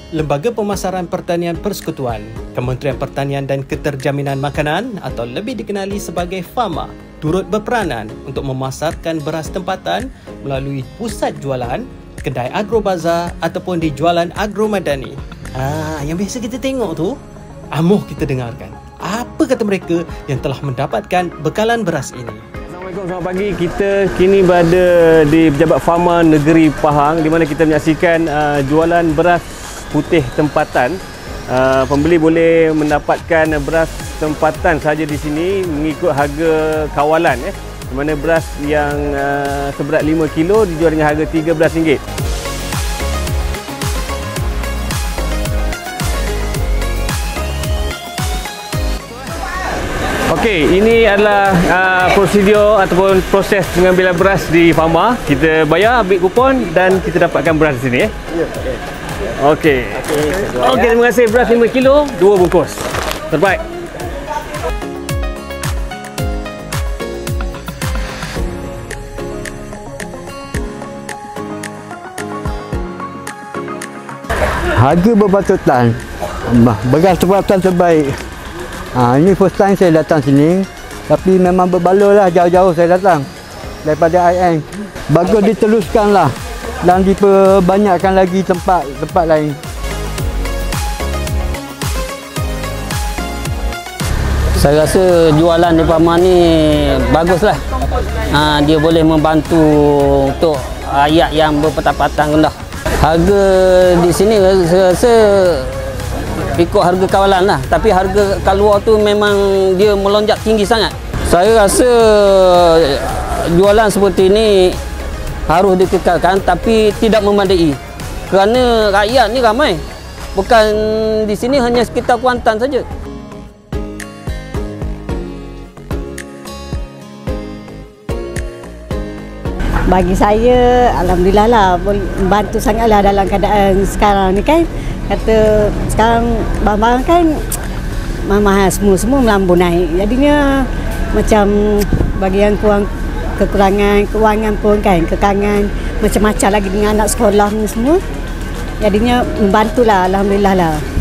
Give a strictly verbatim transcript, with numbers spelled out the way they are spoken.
Lembaga Pemasaran Pertanian Persekutuan, Kementerian Pertanian dan Keterjaminan Makanan atau lebih dikenali sebagai FAMA turut berperanan untuk memasarkan beras tempatan melalui pusat jualan, kedai agrobazar ataupun di jualan agromadani. Ah, yang biasa kita tengok tu, amuh kita dengarkan. Apa kata mereka yang telah mendapatkan bekalan beras ini? Assalamualaikum, selamat pagi. Kita kini berada di Pejabat Fama Negeri Pahang di mana kita menyaksikan uh, jualan beras putih tempatan. Uh, pembeli boleh mendapatkan beras tempatan saja di sini mengikut harga kawalan, eh. Di mana beras yang uh, seberat lima kilo dijual dengan harga tiga belas ringgit. Okey, ini adalah uh, prosedur ataupun proses pengambilan beras di Fama. Kita bayar, ambil kupon dan kita dapatkan beras di sini, eh. Ya, okey. Okey. Okey, okay, terima kasih. Beras lima kilo, dua bungkus. Terbaik. Harga berpatutan. Beras tempatan terbaik. Ha, ini first time saya datang sini. Tapi memang berbaloi lah, jauh-jauh saya datang daripada I M. Bagus diteruskanlah dan diperbanyakkan lagi tempat-tempat lain. Saya rasa jualan di Fama ni baguslah. Ha, dia boleh membantu untuk rakyat yang berpendapatan rendah. Harga di sini saya rasa ikut harga kawalan lah. Tapi harga kat luar tu memang dia melonjak tinggi sangat. Saya rasa jualan seperti ini harus dikekalkan tapi tidak memadai. Kerana rakyat ni ramai. Bukan di sini hanya sekitar Kuantan saja. Bagi saya, alhamdulillah lah, membantu sangatlah dalam keadaan sekarang ni kan. Kata sekarang barang-barang kan mahal semua, semua melambung naik. Jadinya macam bagi yang kurang kekurangan kewangan pun kan, kekangan macam-macam lagi dengan anak sekolah ni semua. Jadinya membantulah, alhamdulillah lah.